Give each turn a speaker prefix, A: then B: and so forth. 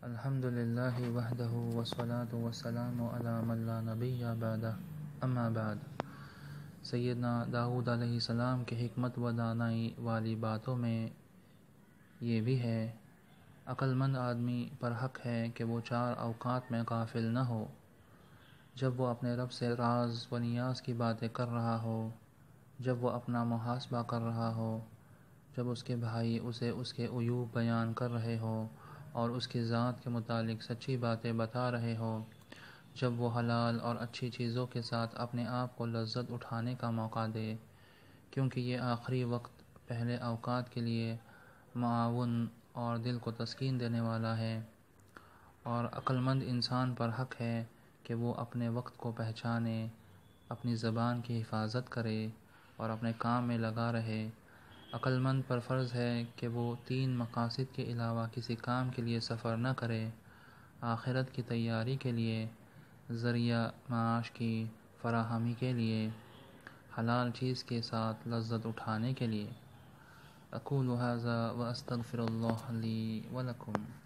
A: الحمد للہ وحدہ والصلاة والسلام علی من لا نبی بعدہ اما بعد۔ سیدنا داؤد علیہ السلام کے حکمت و دانائی والی باتوں میں یہ بھی ہے، عقل مند آدمی پر حق ہے کہ وہ 4 اوقات میں غافل نہ ہو، جب وہ اپنے رب سے راز و نیاز کی باتیں کر رہا ہو، جب وہ اپنا محاسبہ کر رہا ہو، جب اس کے بھائی اسے اس کے عیوب بیان کر رہے ہوں اور اس کی ذات کے متعلق سچی باتیں بتا رہے ہوں، جب وہ حلال اور اچھی چیزوں کے ساتھ اپنے آپ کو لذت اٹھانے کا موقع دے، کیونکہ یہ آخری وقت پہلے اوقات کے لیے معاون اور دل کو تسکین دینے والا ہے۔ اور عقل مند انسان پر حق ہے کہ وہ اپنے وقت کو پہچانے، اپنی زبان کی حفاظت کرے اور اپنے کام میں لگا رہے۔ عقل مند پر فرض ہے کہ وہ 3 مقاصد کے علاوہ کسی کام کے لیے سفر نہ کرے: آخرت کی تیاری کے لیے، ذریعہ معاش کی فراہمی کے لیے، حلال چیز کے ساتھ لذت اٹھانے کے لیے۔ اقول ھذا واستغفر اللہ لی ولکم۔